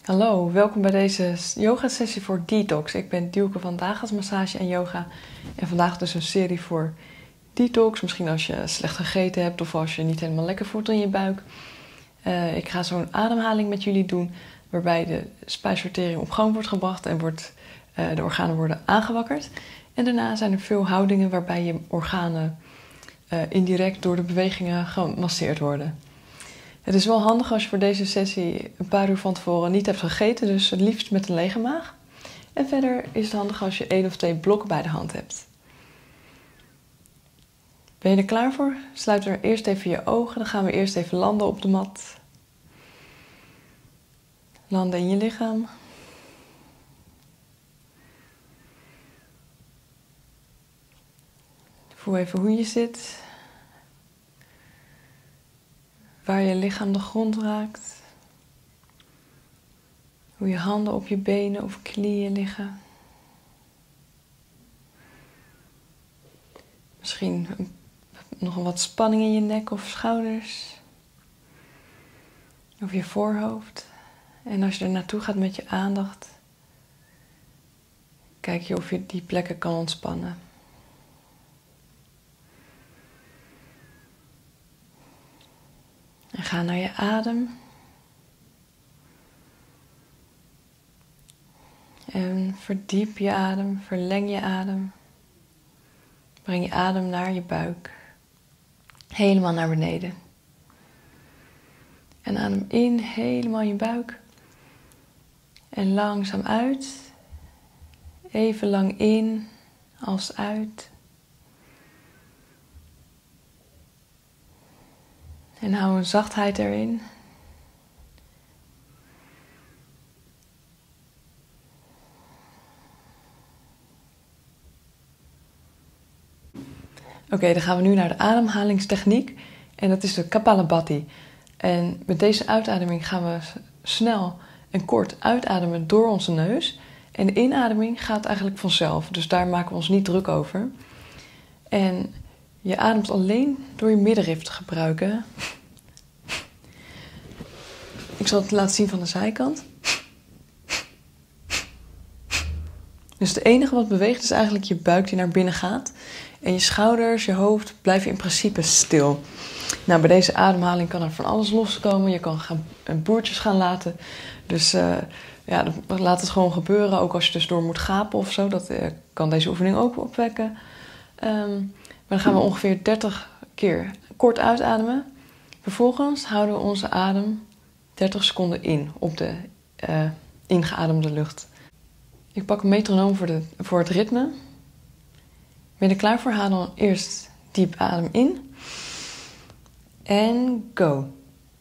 Hallo, welkom bij deze yoga-sessie voor Detox. Ik ben Dielke van Dagas Massage en Yoga. En vandaag dus een serie voor Detox. Misschien als je slecht gegeten hebt of als je niet helemaal lekker voelt in je buik. Ik ga zo'n ademhaling met jullie doen, waarbij de spijsvertering op gang wordt gebracht en de organen worden aangewakkerd. En daarna zijn er veel houdingen waarbij je organen indirect door de bewegingen gemasseerd worden. Het is wel handig als je voor deze sessie een paar uur van tevoren niet hebt gegeten, dus het liefst met een lege maag. En verder is het handig als je 1 of 2 blokken bij de hand hebt. Ben je er klaar voor? Sluit er eerst even je ogen, dan gaan we eerst even landen op de mat. Landen in je lichaam. Voel even hoe je zit. Waar je lichaam de grond raakt. Hoe je handen op je benen of knieën liggen. Misschien nog wat spanning in je nek of schouders. Of je voorhoofd. En als je er naartoe gaat met je aandacht, kijk je of je die plekken kan ontspannen. En ga naar je adem. En verdiep je adem, verleng je adem. Breng je adem naar je buik. Helemaal naar beneden. En adem in, helemaal in je buik. En langzaam uit. Even lang in als uit. En hou een zachtheid erin. Oké, dan gaan we nu naar de ademhalingstechniek. En dat is de Kapalabhati. En met deze uitademing gaan we snel en kort uitademen door onze neus. En de inademing gaat eigenlijk vanzelf. Dus daar maken we ons niet druk over. En je ademt alleen door je middenrif te gebruiken. Ik zal het laten zien van de zijkant. Dus het enige wat beweegt is eigenlijk je buik die naar binnen gaat. En je schouders, je hoofd blijven in principe stil. Nou, bij deze ademhaling kan er van alles loskomen. Je kan boertjes gaan laten. Dus laat het gewoon gebeuren. Ook als je dus door moet gapen of zo. Dat kan deze oefening ook opwekken. Maar dan gaan we ongeveer 30 keer kort uitademen. Vervolgens houden we onze adem 30 seconden in op de ingeademde lucht. Ik pak een metronoom voor het ritme. Ben je er klaar voor? Haal dan eerst diep adem in. En go.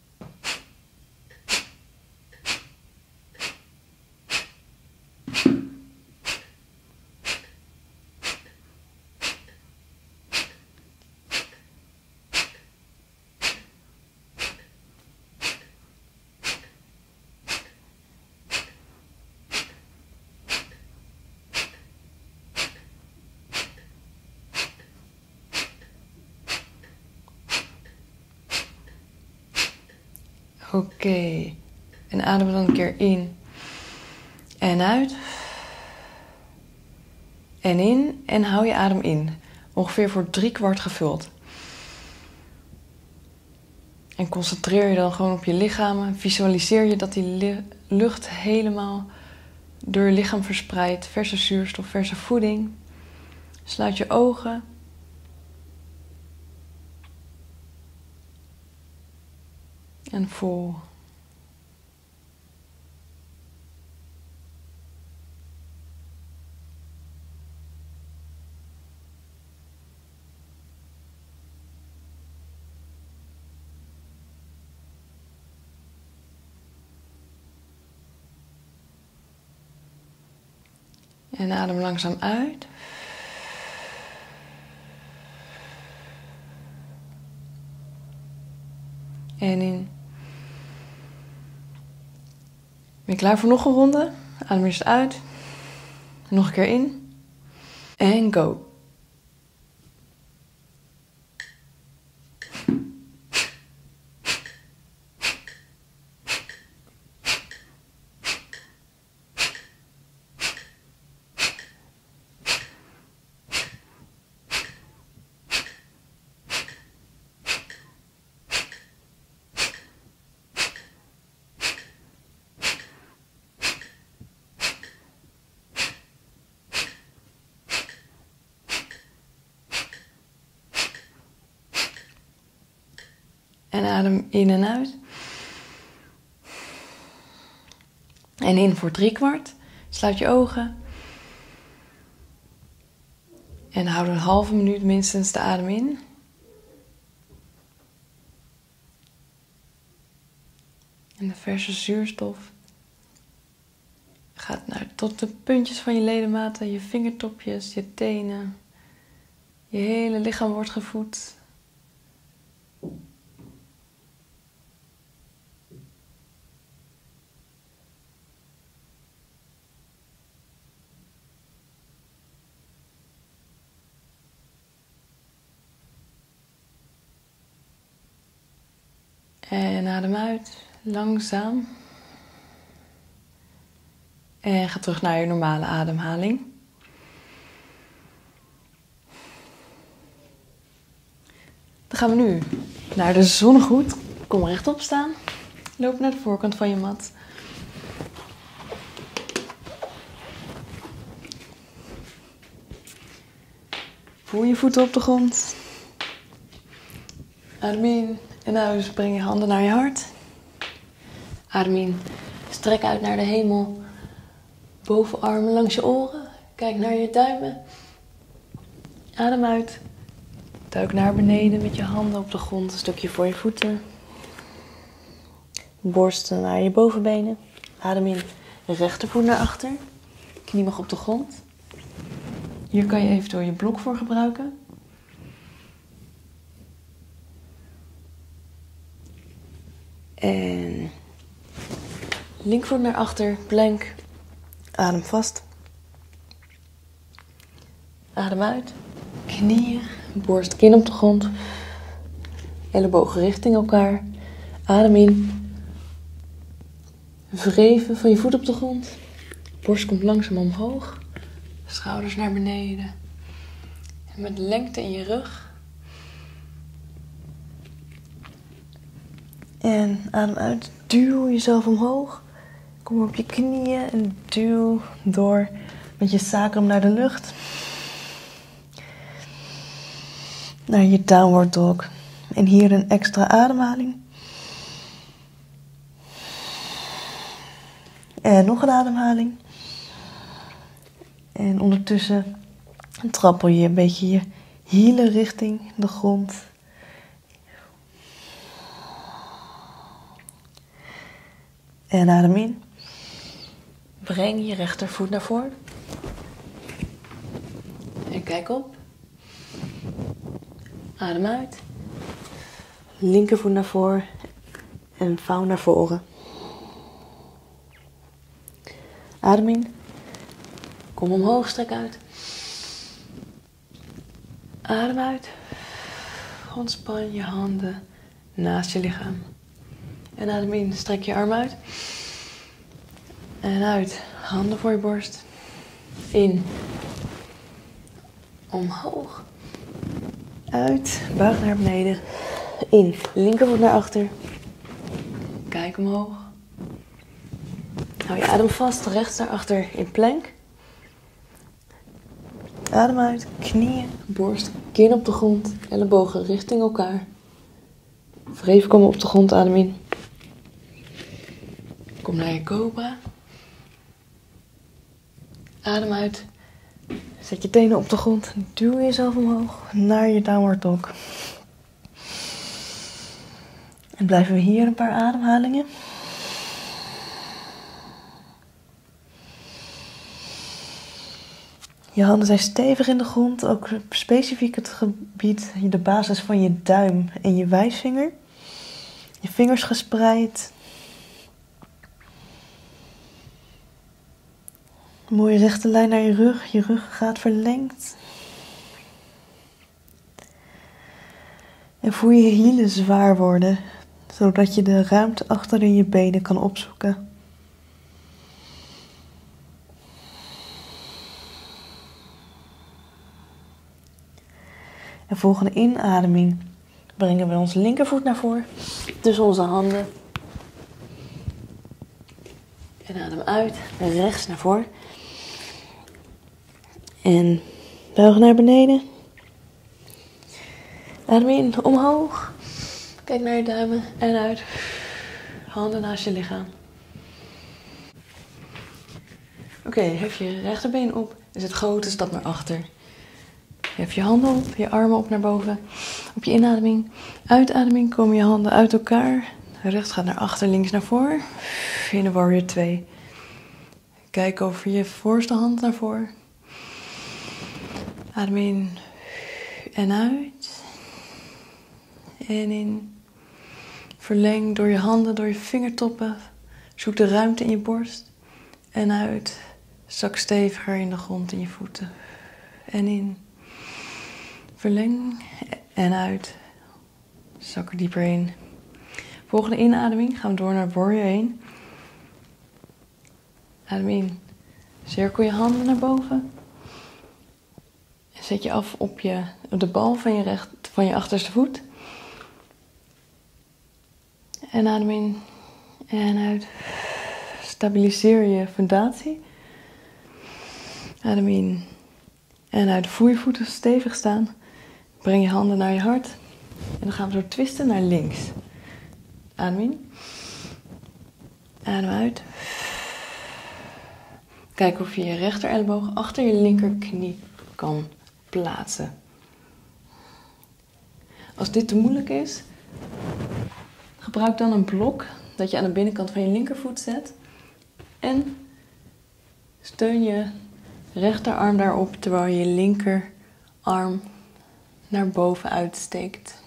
Oké. En adem dan een keer in. En uit. En in. En hou je adem in. Ongeveer voor 3/4 gevuld. En concentreer je dan gewoon op je lichaam. Visualiseer je dat die lucht helemaal door je lichaam verspreidt. Verse zuurstof, verse voeding. Sluit je ogen. En voel. En adem langzaam uit. En in. Ben je klaar voor nog een ronde? Adem eerst uit. Nog een keer in. En go. En adem in en uit. En in voor 3/4. Sluit je ogen. En houd een halve minuut minstens de adem in. En de verse zuurstof gaat tot de puntjes van je ledematen, je vingertopjes, je tenen. Je hele lichaam wordt gevoed. En adem uit, langzaam. En ga terug naar je normale ademhaling. Dan gaan we nu naar de zonnegroet. Kom rechtop staan. Loop naar de voorkant van je mat. Voel je voeten op de grond. Adem in en uit. Breng je handen naar je hart. Adem in. Strek uit naar de hemel. Bovenarmen langs je oren. Kijk naar je duimen. Adem uit. Duik naar beneden met je handen op de grond. Een stukje voor je voeten. Borsten naar je bovenbenen. Adem in. Rechtervoet naar achter. Knie mag op de grond. Hier kan je eventueel je blok voor gebruiken. En linkvoet naar achter, plank. Adem vast. Adem uit. Knieën, borst, kin op de grond. Ellebogen richting elkaar. Adem in. Wreven van je voet op de grond. Borst komt langzaam omhoog. Schouders naar beneden. En met lengte in je rug. En adem uit. Duw jezelf omhoog. Kom op je knieën en duw door met je sacrum naar de lucht. Naar je downward dog. En hier een extra ademhaling. En nog een ademhaling. En ondertussen trappel je een beetje je hielen richting de grond. En adem in. Breng je rechtervoet naar voren. En kijk op. Adem uit. Linkervoet naar voren. En vouw naar voren. Adem in. Kom omhoog, strek uit. Adem uit. Ontspan je handen naast je lichaam. En adem in, strek je arm uit. En uit, handen voor je borst. In. Omhoog. Uit, buig naar beneden. In, linkervoet naar achter. Kijk omhoog. Hou je adem vast, rechts naar achter in plank. Adem uit, knieën, borst, kin op de grond, ellebogen richting elkaar. Wreven komen op de grond, adem in. Kom naar je cobra. Adem uit. Zet je tenen op de grond. Duw jezelf omhoog naar je downward dog. En blijven we hier een paar ademhalingen. Je handen zijn stevig in de grond. Ook specifiek het gebied, de basis van je duim en je wijsvinger. Je vingers gespreid. Een mooie rechte lijn naar je rug. Je ruggengraat verlengd. En voel je hielen zwaar worden. Zodat je de ruimte achter in je benen kan opzoeken. En volgende inademing brengen we onze linkervoet naar voren. Tussen onze handen. En adem uit. Rechts naar voren. En buig naar beneden. Adem in, omhoog. Kijk naar je duimen en uit. Handen naast je lichaam. Oké, hef je rechterbeen op en zet grote stap naar achter. Hef je handen op, je armen op naar boven. Op je inademing. Uitademing komen je handen uit elkaar. Rechts gaat naar achter, links naar voor. In de Warrior 2. Kijk over je voorste hand naar voren. Adem in en uit. En in. Verleng door je handen, door je vingertoppen. Zoek de ruimte in je borst. En uit. Zak steviger in de grond in je voeten. En in. Verleng en uit. Zak er dieper in. Volgende inademing gaan we door naar Warrior 1. Adem in. Cirkel je handen naar boven. En zet je af op de bal van je achterste voet. En adem in en uit. Stabiliseer je fundatie. Adem in en uit. Voel je voeten stevig staan. Breng je handen naar je hart. En dan gaan we zo twisten naar links. Adem in. Adem uit. Kijk of je je rechterelleboog achter je linkerknie kan plaatsen. Als dit te moeilijk is, gebruik dan een blok dat je aan de binnenkant van je linkervoet zet. En steun je rechterarm daarop terwijl je linkerarm naar boven uitsteekt.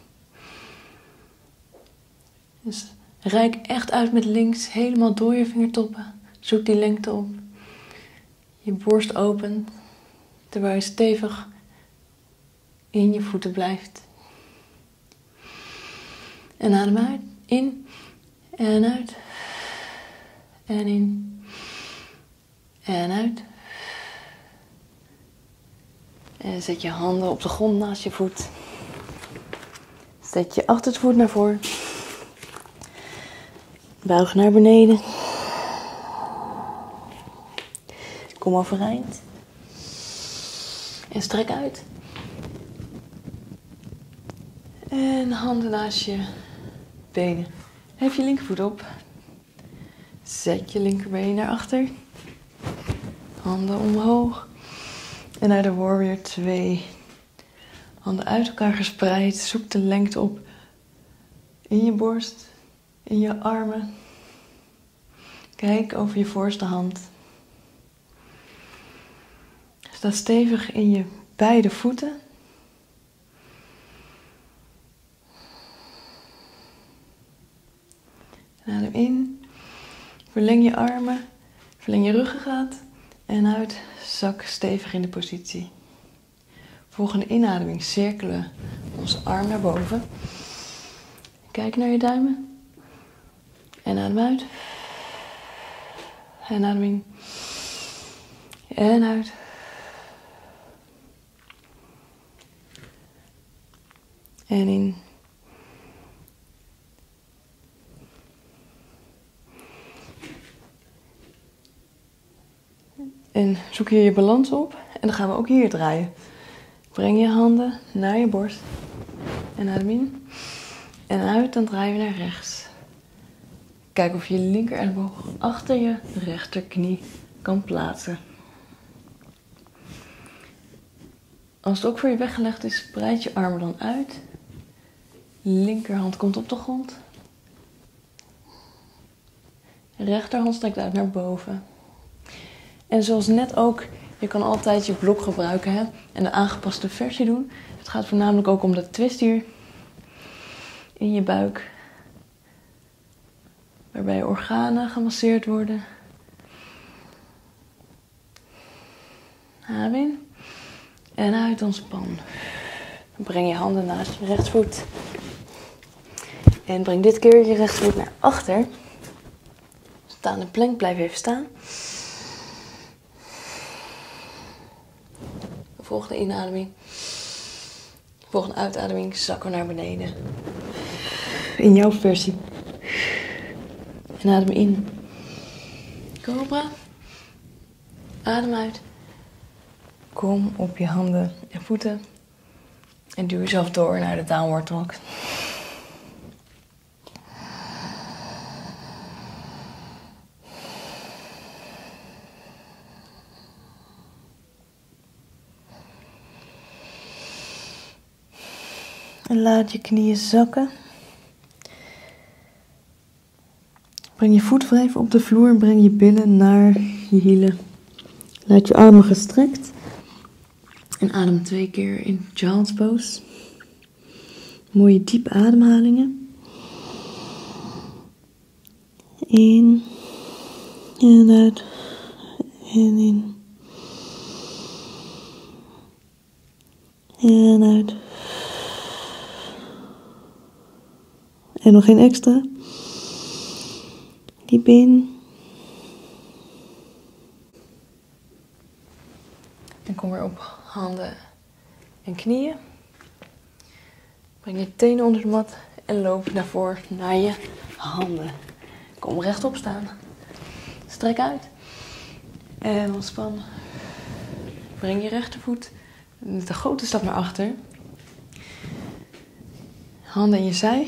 Dus reik echt uit met links, helemaal door je vingertoppen. Zoek die lengte op. Je borst open, terwijl je stevig in je voeten blijft. En adem uit, in en uit. En in en uit. En zet je handen op de grond naast je voet. Zet je achtervoet naar voren. Buig naar beneden. Kom overeind. En strek uit. En handen naast je benen. Hef je linkervoet op. Zet je linkerbeen naar achter. Handen omhoog. En naar de Warrior 2. Handen uit elkaar gespreid. Zoek de lengte op. In je borst. In je armen. Kijk over je voorste hand. Sta stevig in je beide voeten. Adem in. Verleng je armen. Verleng je ruggengraat. En uit. Zak stevig in de positie. Volgende inademing cirkelen onze arm naar boven. Kijk naar je duimen. En adem uit. En adem in. En uit. En in. En zoek hier je balans op. En dan gaan we ook hier draaien. Breng je handen naar je borst. En adem in. En uit, dan draaien we naar rechts. Kijk of je je linker elleboog achter je rechterknie kan plaatsen. Als het ook voor je weggelegd is, breid je armen dan uit. Linkerhand komt op de grond. Rechterhand strekt uit naar boven. En zoals net ook, je kan altijd je blok gebruiken, hè? En de aangepaste versie doen. Het gaat voornamelijk ook om de twist hier. In je buik. Waarbij je organen gemasseerd worden. Adem in. En uit, ontspan. Breng je handen naast je rechtsvoet. En breng dit keer je rechtsvoet naar achter. Staande plank, blijf even staan. Volgende inademing. Volgende uitademing, zakken naar beneden. In jouw versie. En adem in. Cobra. Adem uit. Kom op je handen en voeten. En duw jezelf door naar de downward dog. En laat je knieën zakken. Breng je voeten even op de vloer en breng je billen naar je hielen. Laat je armen gestrekt. En adem 2 keer in Child's Pose. Mooie diepe ademhalingen. In en uit en in en uit. En nog geen extra. Diep in. En kom weer op handen en knieën. Breng je tenen onder de mat en loop naar voren naar je handen. Kom rechtop staan. Strek uit. En ontspan. Breng je rechtervoet de grote stap naar achter. Handen in je zij.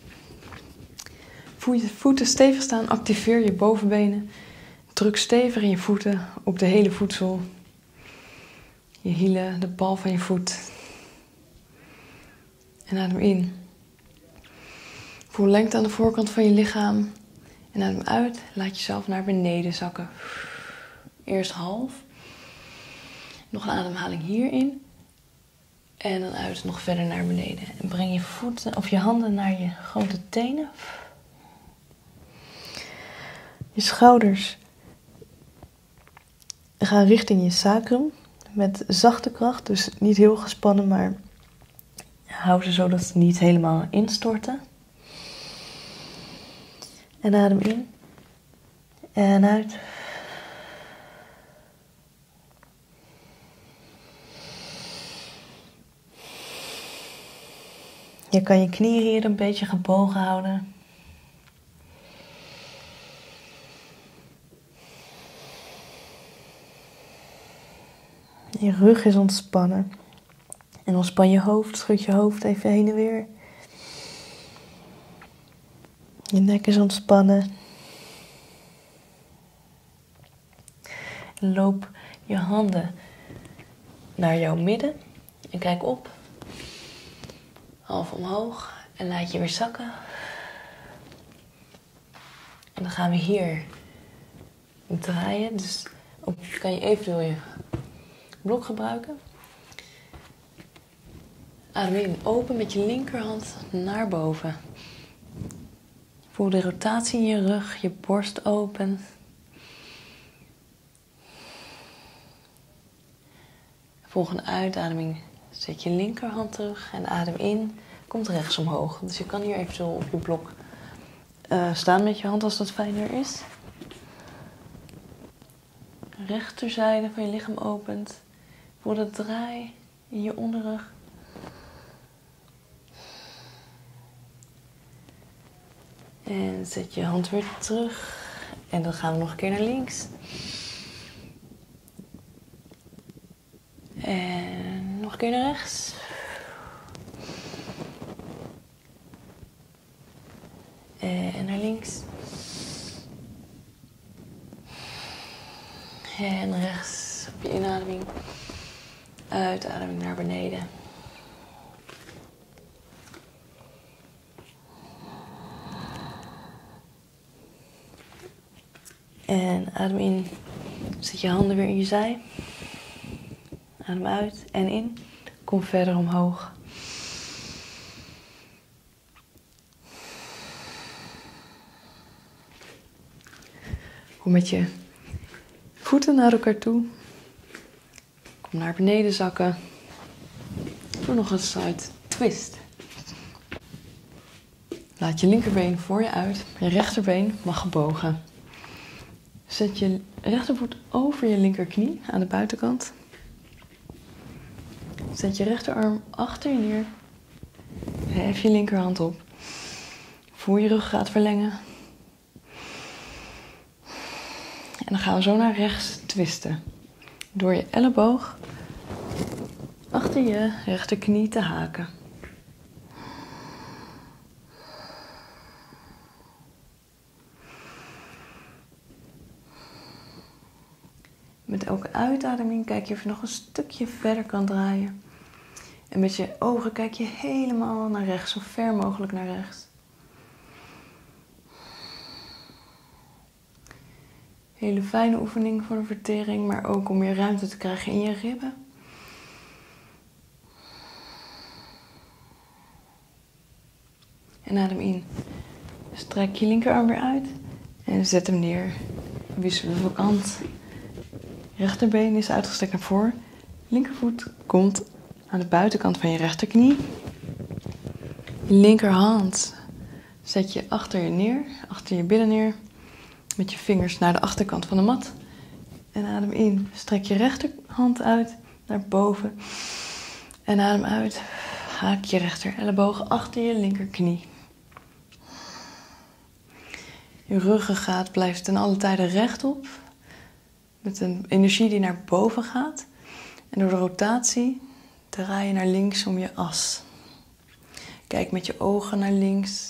Voel je voeten stevig staan. Activeer je bovenbenen. Druk stevig in je voeten op de hele voedsel. Je hielen, de bal van je voet. En adem in. Voel lengte aan de voorkant van je lichaam. En adem uit. Laat jezelf naar beneden zakken. Eerst half. Nog een ademhaling hierin. En dan uit nog verder naar beneden. En breng je voeten of je handen naar je grote tenen. Je schouders gaan richting je sacrum. Met zachte kracht. Dus niet heel gespannen, maar hou ze zodat ze niet helemaal instorten. En adem in. En uit. Je kan je knieën hier een beetje gebogen houden. Je rug is ontspannen. En ontspan je hoofd, schud je hoofd even heen en weer. Je nek is ontspannen. Loop je handen naar jouw midden en kijk op. Half omhoog en laat je weer zakken. En dan gaan we hier draaien. Dus kan je eventueel je blok gebruiken. Adem in, open met je linkerhand naar boven. Voel de rotatie in je rug, je borst open. Volgende uitademing zet je linkerhand terug en adem in. Komt rechts omhoog. Dus je kan hier eventueel op je blok staan met je hand als dat fijner is. Rechterzijde van je lichaam opent. Voel de draai in je onderrug. En zet je hand weer terug. En dan gaan we nog een keer naar links. En nog een keer naar rechts. En naar links. En rechts op je inademing. Uitademing naar beneden. En adem in. Zet je handen weer in je zij. Adem uit en in. Kom verder omhoog. Kom met je voeten naar elkaar toe. Kom naar beneden zakken. Doe nog een side twist. Laat je linkerbeen voor je uit. Je rechterbeen mag gebogen. Zet je rechtervoet over je linkerknie aan de buitenkant. Zet je rechterarm achter je neer. Hef je linkerhand op. Voel je ruggraat verlengen. En dan gaan we zo naar rechts twisten. Door je elleboog achter je rechterknie te haken. Met elke uitademing kijk je of je nog een stukje verder kan draaien. En met je ogen kijk je helemaal naar rechts, zo ver mogelijk naar rechts. Hele fijne oefening voor de vertering, maar ook om meer ruimte te krijgen in je ribben. En adem in. Strek je linkerarm weer uit en zet hem neer. Wisselen van kant. Rechterbeen is uitgestrekt naar voren. Linkervoet komt aan de buitenkant van je rechterknie. Linkerhand zet je achter je neer, achter je billen neer. Met je vingers naar de achterkant van de mat. En adem in. Strek je rechterhand uit naar boven. En adem uit. Haak je rechter elleboog achter je linkerknie. Je ruggengraat blijft ten alle tijde rechtop. Met een energie die naar boven gaat. En door de rotatie draai je naar links om je as. Kijk met je ogen naar links.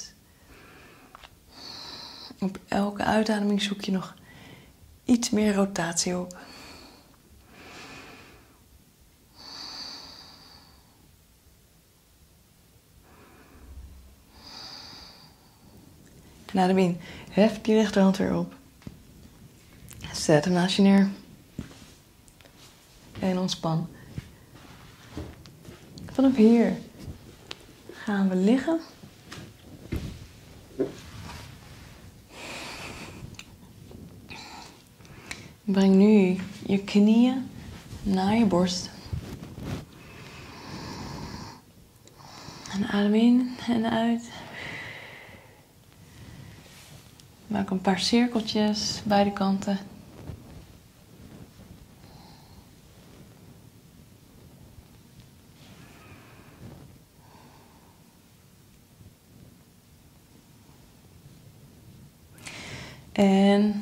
Op elke uitademing zoek je nog iets meer rotatie op. En adem in. Hef die rechterhand weer op. Zet hem naast je neer. En ontspan. Vanaf hier gaan we liggen. Breng nu je knieën naar je borst. En adem in en uit. Maak een paar cirkeltjes beide kanten. En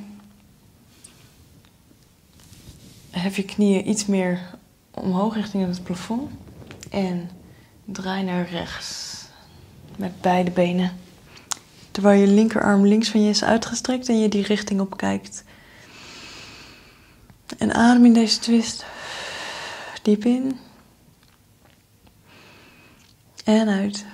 hef je knieën iets meer omhoog richting het plafond. En draai naar rechts. Met beide benen. Terwijl je linkerarm links van je is uitgestrekt en je die richting op kijkt. En adem in deze twist. Diep in. En uit.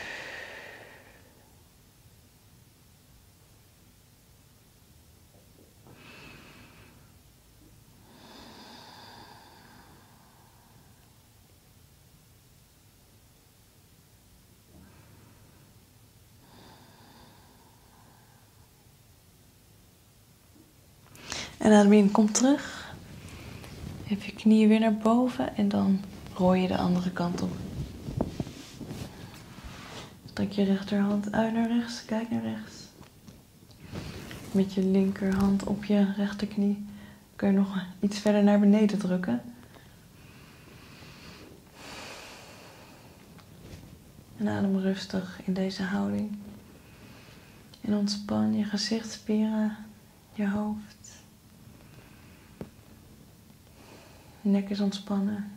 En adem in, kom terug. Heb je knieën weer naar boven en dan rooi je de andere kant op. Strek je rechterhand uit naar rechts, kijk naar rechts. Met je linkerhand op je rechterknie kun je nog iets verder naar beneden drukken. En adem rustig in deze houding. En ontspan je gezichtsspieren, je hoofd. Nek is ontspannen.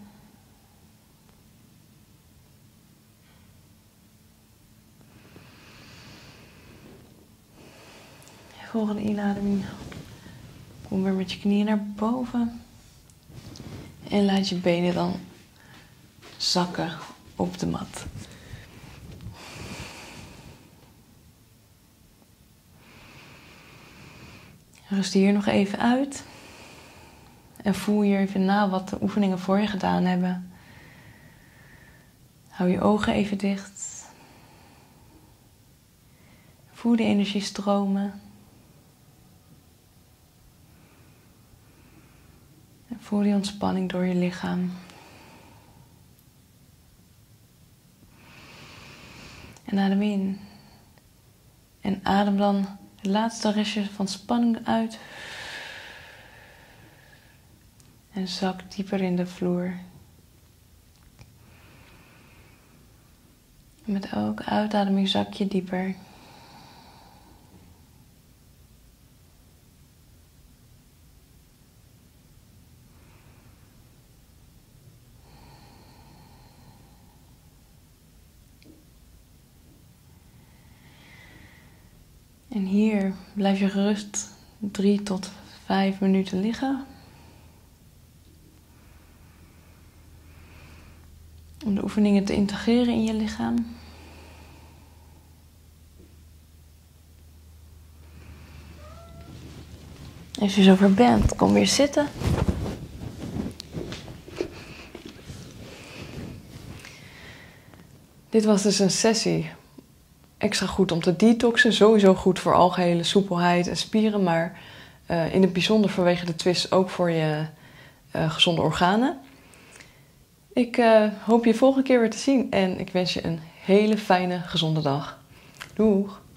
Volgende inademing. Kom weer met je knieën naar boven. En laat je benen dan zakken op de mat. Rust hier nog even uit. En voel hier even na wat de oefeningen voor je gedaan hebben. Hou je ogen even dicht. Voel de energie stromen. En voel die ontspanning door je lichaam. En adem in. En adem dan het laatste restje van spanning uit. En zak dieper in de vloer. Met elke uitademing zak je dieper. En hier blijf je gerust 3 tot 5 minuten liggen. Om de oefeningen te integreren in je lichaam. Als je zover bent, kom weer zitten. Dit was dus een sessie. Extra goed om te detoxen. Sowieso goed voor algehele soepelheid en spieren. Maar in het bijzonder vanwege de twist ook voor je gezonde organen. Ik hoop je volgende keer weer te zien. En ik wens je een hele fijne, gezonde dag. Doeg!